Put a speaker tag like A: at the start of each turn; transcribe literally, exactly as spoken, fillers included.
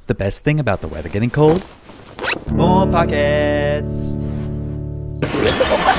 A: The best thing about the weather getting cold? More pockets!